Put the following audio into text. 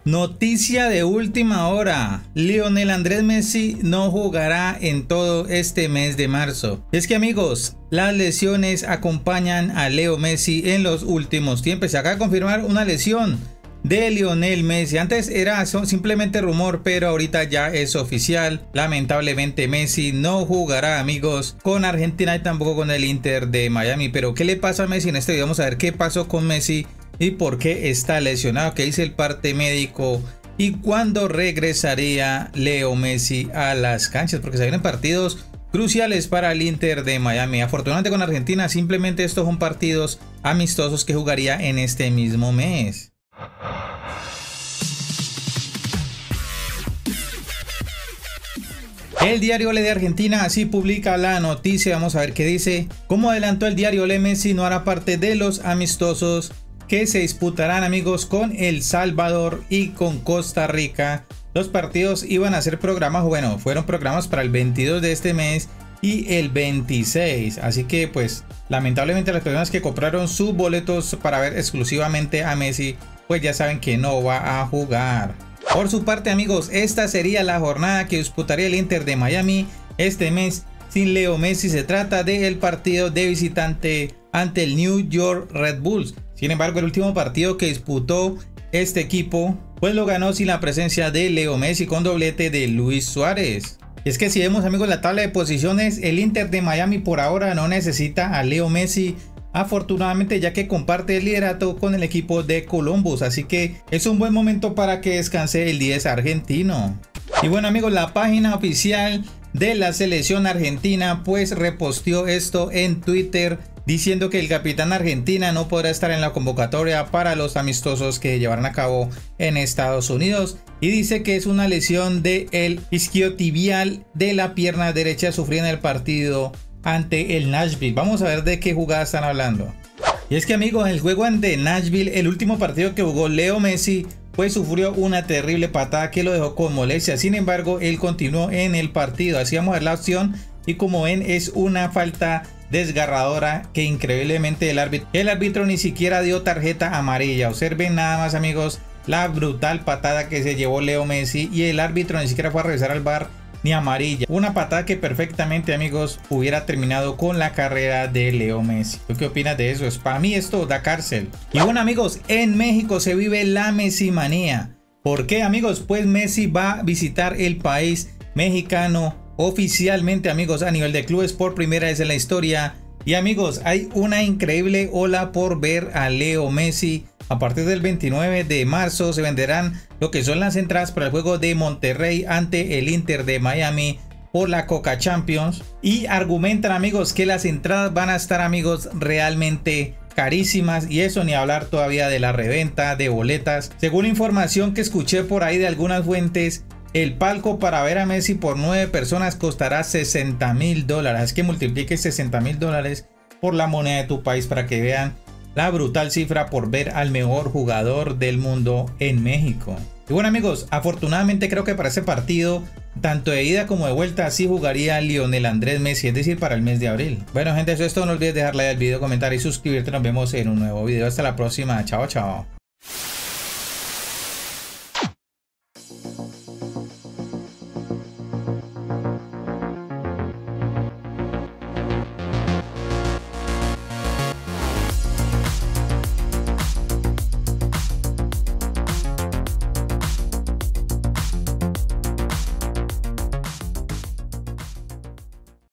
Noticia de última hora, Lionel Andrés Messi no jugará en todo este mes de marzo. Es que amigos, las lesiones acompañan a Leo Messi en los últimos tiempos. Se acaba de confirmar una lesión de Lionel Messi. Antes era simplemente rumor, pero ahorita ya es oficial. Lamentablemente Messi no jugará, amigos, con Argentina y tampoco con el Inter de Miami. Pero ¿qué le pasa a Messi? En este video vamos a ver qué pasó con Messi y por qué está lesionado, qué dice el parte médico y cuándo regresaría Leo Messi a las canchas, porque se vienen partidos cruciales para el Inter de Miami. Afortunadamente con Argentina simplemente estos son partidos amistosos que jugaría en este mismo mes. El diario Ole de Argentina así publica la noticia. Vamos a ver qué dice. Como adelantó el diario Ole, Messi no hará parte de los amistosos que se disputarán, amigos, con El Salvador y con Costa Rica. Los partidos iban a ser programados, bueno, fueron programados para el 22 de este mes y el 26. Así que pues lamentablemente las personas que compraron sus boletos para ver exclusivamente a Messi, pues ya saben que no va a jugar. Por su parte, amigos, esta sería la jornada que disputaría el Inter de Miami este mes sin Leo Messi. Se trata del partido de visitante ante el New York Red Bulls. Sin embargo, el último partido que disputó este equipo pues lo ganó sin la presencia de Leo Messi, con doblete de Luis Suárez. Y es que si vemos, amigos, la tabla de posiciones, el Inter de Miami por ahora no necesita a Leo Messi, afortunadamente, ya que comparte el liderato con el equipo de Columbus. Así que es un buen momento para que descanse el 10 argentino. Y bueno, amigos, la página oficial de la selección argentina pues reposteó esto en Twitter, diciendo que el capitán argentina no podrá estar en la convocatoria para los amistosos que llevarán a cabo en Estados Unidos, y dice que es una lesión del isquiotibial de la pierna derecha sufrida en el partido ante el Nashville. Vamos a ver de qué jugada están hablando. Y es que, amigos, el juego ante Nashville, el último partido que jugó Leo Messi, pues sufrió una terrible patada que lo dejó con molestia. Sin embargo, él continuó en el partido. Así vamos a ver la opción y como ven es una falta desgarradora que increíblemente el árbitro ni siquiera dio tarjeta amarilla. Observen nada más, amigos, la brutal patada que se llevó Leo Messi y el árbitro ni siquiera fue a revisar al VAR ni amarilla. Una patada que perfectamente, amigos, hubiera terminado con la carrera de Leo Messi. ¿Tú qué opinas de eso? Para mí esto da cárcel. Y bueno, amigos, en México se vive la Messi manía. ¿Por qué, amigos? Pues Messi va a visitar el país mexicano oficialmente, amigos, a nivel de clubes por primera vez en la historia. Y amigos, hay una increíble ola por ver a Leo Messi. A partir del 29 de marzo se venderán lo que son las entradas para el juego de Monterrey ante el Inter de Miami por la Conca Champions. Y argumentan, amigos, que las entradas van a estar, amigos, realmente carísimas, y eso ni hablar todavía de la reventa de boletas. Según información que escuché por ahí de algunas fuentes, el palco para ver a Messi por 9 personas costará $60.000. Es que multiplique $60.000 por la moneda de tu país para que vean la brutal cifra por ver al mejor jugador del mundo en México. Y bueno, amigos, afortunadamente creo que para ese partido, tanto de ida como de vuelta, sí jugaría Lionel Andrés Messi, es decir, para el mes de abril. Bueno, gente, eso es todo. No olvides dejar like al video, comentar y suscribirte. Nos vemos en un nuevo video. Hasta la próxima. Chao, chao.